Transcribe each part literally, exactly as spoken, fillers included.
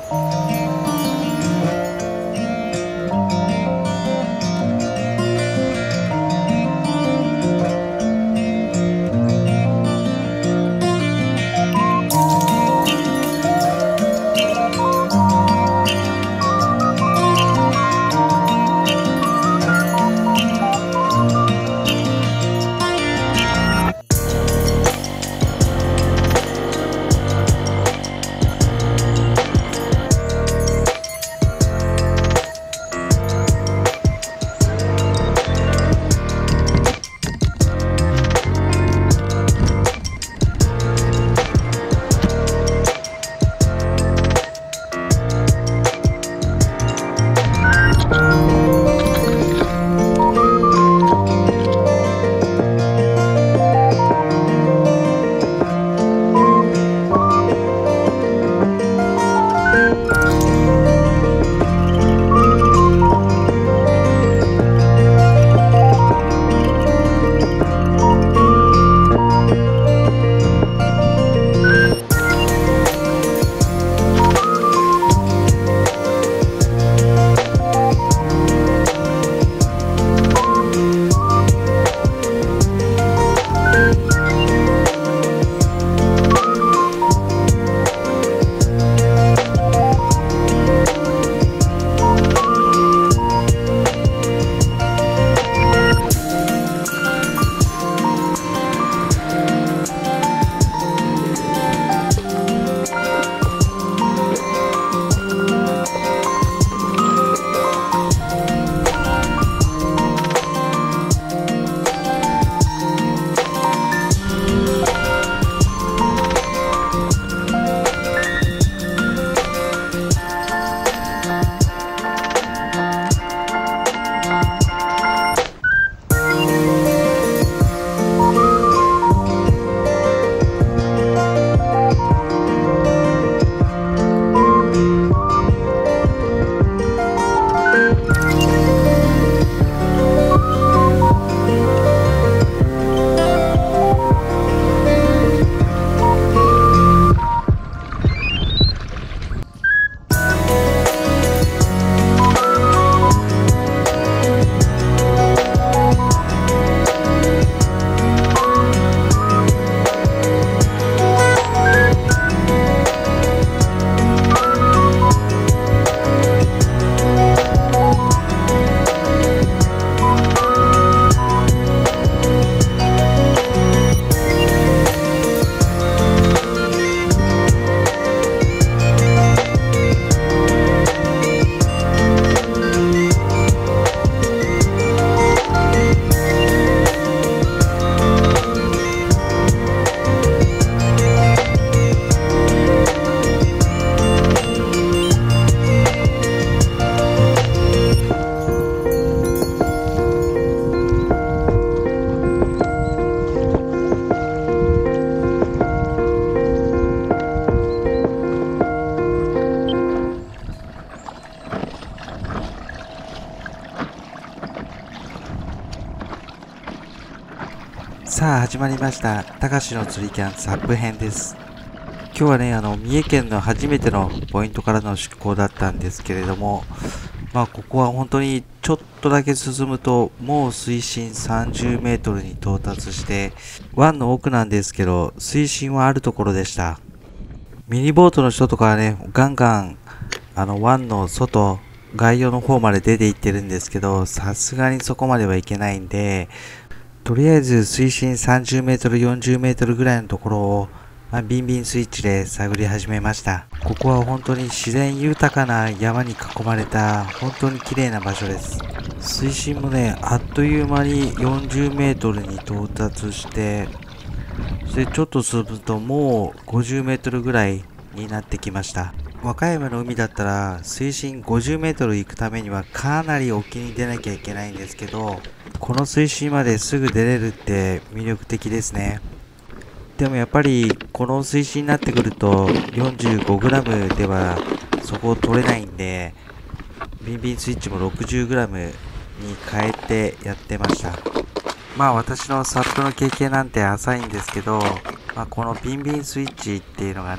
さあ始まりました。たかしの釣りキャンサップ編です。今日はね、あの、三重県の初めてのポイントからの出港だったんですけれども、まあここは本当にちょっとだけ進むと、もう水深さんじゅうメートルに到達して、湾の奥なんですけど、水深はあるところでした。ミニボートの人とかはね、ガンガン、あの、湾の外、外洋の方まで出て行ってるんですけど、さすがにそこまではいけないんで、とりあえず水深さんじゅうメートル、よんじゅうメートルぐらいのところを、まあ、ビンビンスイッチで探り始めました。ここは本当に自然豊かな山に囲まれた本当に綺麗な場所です。水深もね、あっという間によんじゅうメートルに到達して、それちょっと進むともうごじゅうメートルぐらいになってきました。和歌山の海だったら水深ごじゅうメートル行くためにはかなり沖に出なきゃいけないんですけど、この水深まですぐ出れるって魅力的ですね。でもやっぱりこの水深になってくると よんじゅうごグラム ではそこを取れないんで、ビンビンスイッチも ろくじゅうグラム に変えてやってました。まあ私のサップの経験なんて浅いんですけど、まあ、このビンビンスイッチっていうのがね、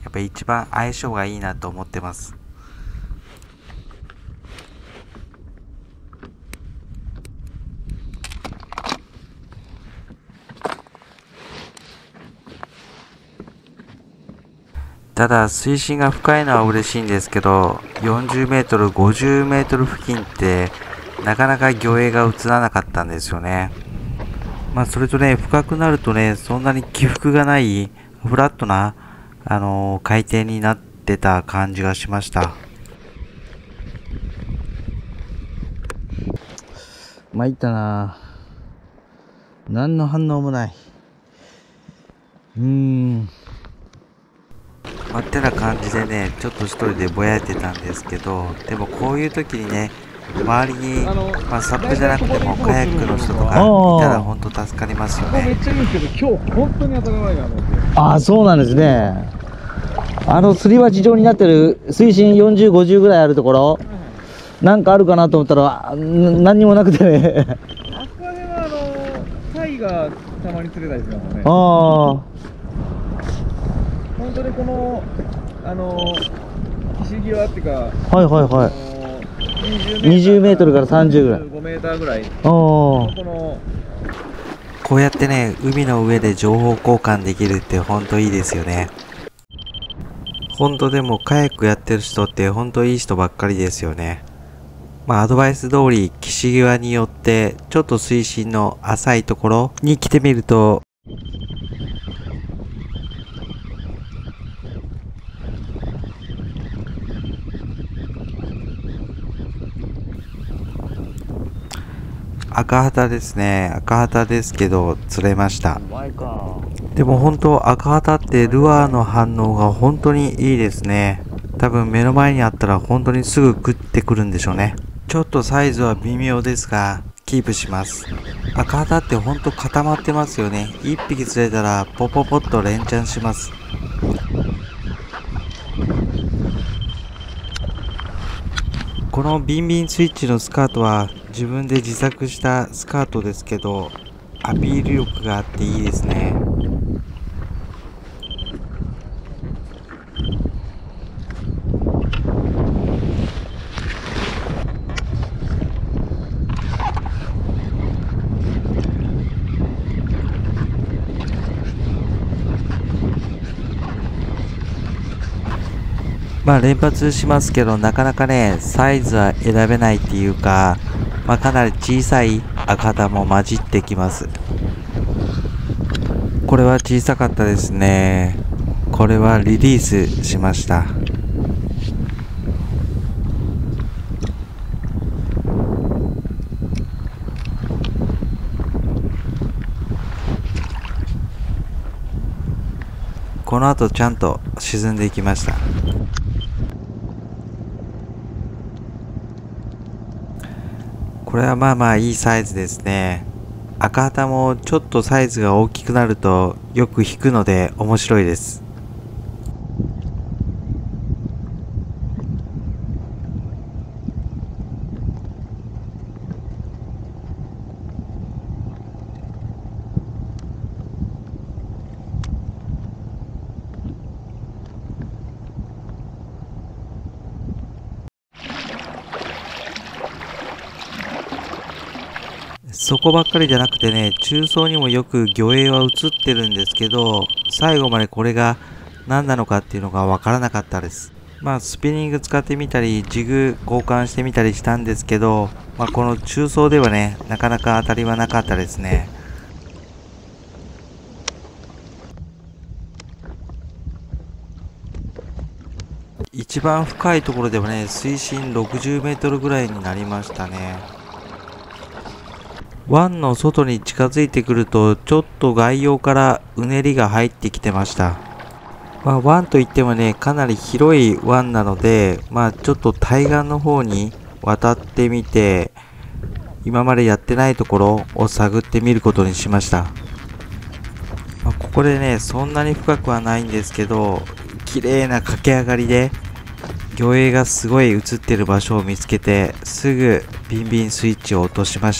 やっぱり一番相性がいいなと思ってます。ただ水深が深いのは嬉しいんですけど、よんじゅうメートル、ごじゅうメートル付近ってなかなか魚影が映らなかったんですよね。まあそれとね、深くなるとね、そんなに起伏がないフラットな、あのー、海底になってた感じがしました。参ったな。何の反応もない。うーん。まあ、ってな感じでね、ちょっと一人でぼやいてたんですけど、でもこういう時にね、周りに、まあ、サップじゃなくてもカヤックの人とかいたら本当助かりますよね。 めっちゃいいんですけど、今日本当に当たらないなと思って。 ああ、そうなんですね。あのすり鉢状になってる水深よんじゅう、ごじゅうぐらいあるところ、なんかあるかなと思ったら、何にもなくてね。 あそこら辺はあのタイがたまに釣れたりしますね。 ああ。 本当にこのあの岸際っていうか、 はいはいはい。にじゅうメートルからさんじゅうぐらい。 ごメーターぐらい。 ああ。このこうやってね、海の上で情報交換できるって本当いいですよね。本当でもカヤックやってる人って本当いい人ばっかりですよね。まあアドバイス通り岸際によってちょっと水深の浅いところに来てみると、赤旗ですね。赤旗ですけど釣れました。でも本当赤旗ってルアーの反応が本当にいいですね。多分目の前にあったら本当にすぐ食ってくるんでしょうね。ちょっとサイズは微妙ですがキープします。赤旗って本当固まってますよね。いっぴき釣れたらポポポッと連チャンします。このビンビンスイッチのスカートは自分で自作したスカートですけど、アピール力があっていいですね。まあ連発しますけど、なかなかねサイズは選べないっていうか、まあかなり小さい赤旗も混じってきます。これは小さかったですね。これはリリースしました。この後ちゃんと沈んでいきました。これはまあまあいいサイズですね。赤旗もちょっとサイズが大きくなるとよく引くので面白いです。そこばっかりじゃなくてね、中層にもよく魚影は映ってるんですけど、最後までこれが何なのかっていうのがわからなかったです。まあスピニング使ってみたり、ジグ交換してみたりしたんですけど、まあこの中層ではね、なかなか当たりはなかったですね。一番深いところではね、水深ろくじゅうメートルぐらいになりましたね。湾の外に近づいてくると、ちょっと外洋からうねりが入ってきてました。まあ、湾といってもね、かなり広い湾なので、まあ、ちょっと対岸の方に渡ってみて、今までやってないところを探ってみることにしました。まあ、ここでね、そんなに深くはないんですけど、綺麗な駆け上がりで、魚影がすごい映ってる場所を見つけて、すぐビンビンスイッチを落としました。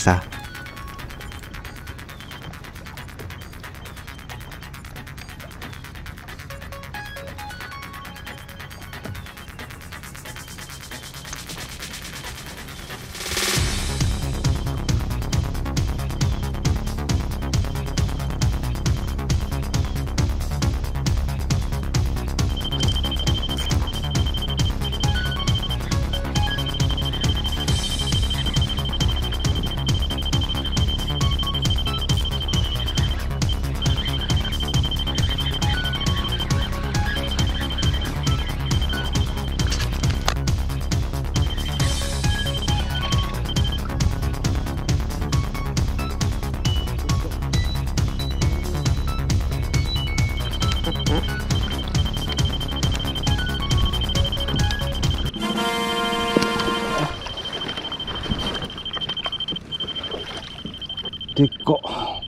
でっか。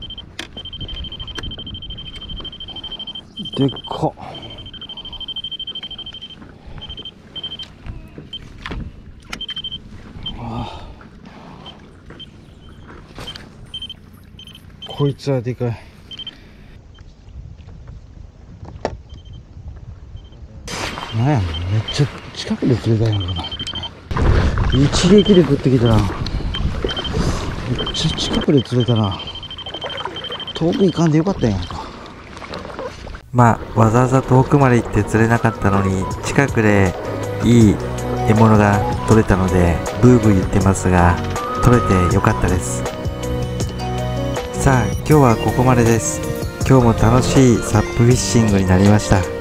でっか。ああ、こいつはでかい。なんや、めっちゃ近くで釣れたやんかな。一撃で食ってきたな。めっちゃ近くで釣れたな。遠く行かんでよかったやんか。 まあ、わざわざ遠くまで行って釣れなかったのに、近くでいい獲物が取れたので、ブーブー言ってますが、取れてよかったです。さあ、今日はここまでです。今日も楽しいサップフィッシングになりました。